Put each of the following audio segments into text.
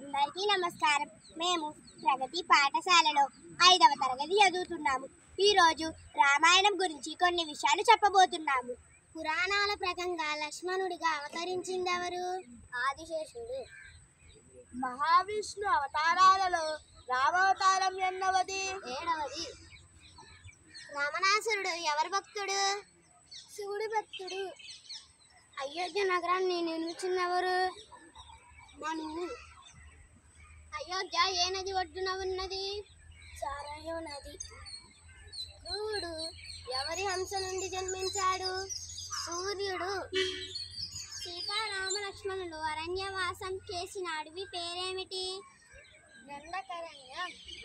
అందరికీ నమస్కారం. మేము ప్రగతి పాఠశాలలో 5వ తరగతి చదువుతున్నాము. ఈరోజు రామాయణం గురించి కొన్ని విషయాలు చెప్పబోతున్నాము. పురాణాల ప్రకారంగా లక్ష్మణుడిగా అవతరించింది ఎవరు? ఆదిశేషుడు. మహావిష్ణు అవతారాలలో రామావతారం ఎన్నవది? 7వది. రావణాసురుడు ఎవరి భక్తుడు? శివుడి భక్తుడు. అయోధ్య నగరాన్ని నిర్మించినెవరు? మనువు. అయోధ్య ఏ నది ఒడ్డున ఉన్నది? సరయూ నది. ధ్రువుడు ఎవరి హంస నుండి జన్మించాడు? సూర్యుడు. సీతారామ లక్ష్మణులు అరణ్యవాసం చేసిన అడవి పేరేమిటి? దండకారణ్యం.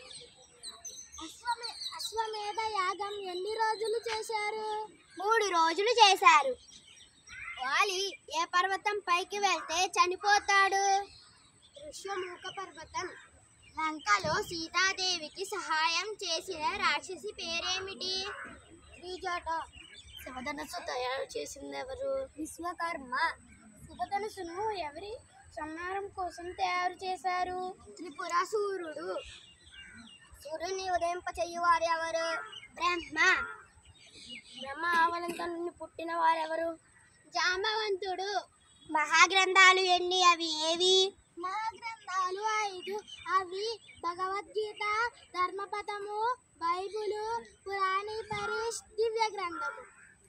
అశ్వమేధ యాగం ఎన్ని రోజులు చేశారు? 3 రోజులు చేశారు. వాలి ఏ పర్వతం పైకి వెళ్తే చనిపోతాడు? ఋష్యమూక పర్వతం. లంకలో సీతాదేవికి సహాయం చేసిన రాక్షసి పేరేమిటి? త్రిజట. శివధనుసు తయారు చేసింది ఎవరు? విశ్వకర్మ. శివధనుసును ఎవరి సంహారం కోసం తయారు చేశారు? త్రిపురాసురుడు. సూర్యుని ఉదయింపచేయువారు ఎవరు? బ్రహ్మ. బ్రహ్మ ఆవలంత నుండి పుట్టిన వారెవరు? జాంబవంతుడు. మహాగ్రంథాలు ఎన్ని? అవి ఏవి? మహాగ్రంథాలు 5. అవి భగవద్గీత, ధర్మపదము, బైబిలు, పురాణి పరిష్, దివ్య గ్రంథము.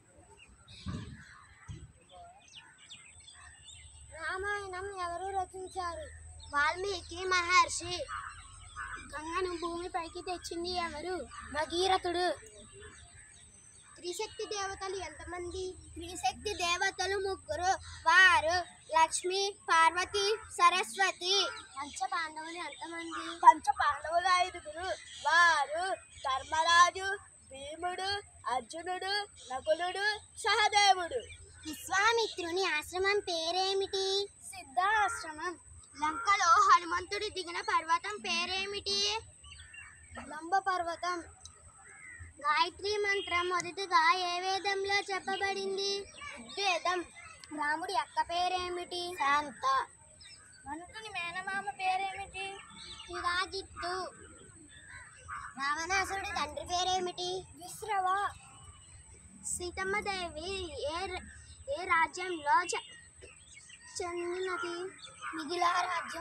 రామాయణం ఎవరు రచించారు? వాల్మీకి మహర్షి. గంగను భూమిపైకి తెచ్చింది ఎవరు? భగీరథుడు. త్రిశక్తి దేవతలు ఎంతమంది? త్రిశక్తి దేవతలు 3. వారు లక్ష్మి, పార్వతి, సరస్వతి. పంచపాండవులు ఎంతమంది? పంచపాండవులు 5. వారు ధర్మరాజు, భీముడు, అర్జునుడు, నకులుడు, సహదేవుడు. విశ్వామిత్రుని ఆశ్రమం పేరేమిటి? సిద్ధాశ్రమం. లంకలో హనుమంతుడు దిగిన పర్వతం పేరేమిటి? లంబ పర్వతం. గాయత్రి మంత్రం మొదటగా ఏ వేదంలో చెప్పబడింది? ఋగ్వేదం. రాముడి అక్క పేరేమిటి? శాంత. మనుకుని మేనమామ పేరేమిటి? విరాజిత్తు. రావణాసురుడి తండ్రి పేరేమిటి? విశ్రవ. సీతమ్మ దేవి ఏ రాజ్యంలో చెందినది? మిథిలా రాజ్యం.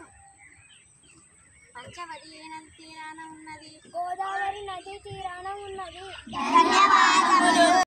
పంచవటి ఏ నది తీరాన ఉన్నది? గోదావరి నది తీరాన ఉన్నది. ధన్యవాదాలు.